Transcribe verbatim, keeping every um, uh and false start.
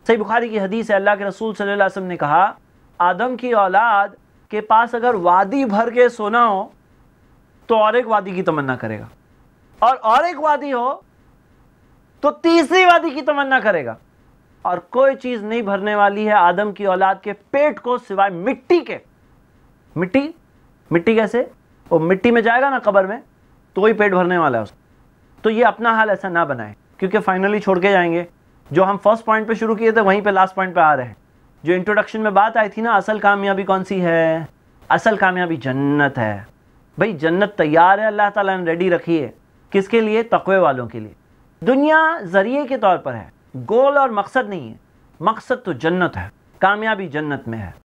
सही बुखारी की हदीस है, अल्लाह के रसूल सल्लल्लाहु अलैहि वसल्लम ने कहा, आदम की औलाद के पास अगर वादी भर के सोना हो तो और एक वादी की तमन्ना करेगा, और और एक वादी हो तो तीसरी वादी की तमन्ना करेगा। और कोई चीज नहीं भरने वाली है आदम की औलाद के पेट को सिवाय मिट्टी के। मिट्टी मिट्टी कैसे? वो मिट्टी में जाएगा ना कब्र में, तो वही पेट भरने वाला है उसका। तो ये अपना हाल ऐसा ना बनाए, क्योंकि फाइनली छोड़ के जाएंगे। जो हम फर्स्ट पॉइंट पे शुरू किए थे वहीं पे लास्ट पॉइंट पे आ रहे हैं। जो इंट्रोडक्शन में बात आई थी ना, असल कामयाबी कौन सी है? असल कामयाबी जन्नत है। भाई जन्नत तैयार है, अल्लाह ताला ने रेडी रखी है। किसके लिए? तक़वे वालों के लिए। दुनिया जरिए के तौर पर है, गोल और मकसद नहीं है। मकसद तो जन्नत है, कामयाबी जन्नत में है।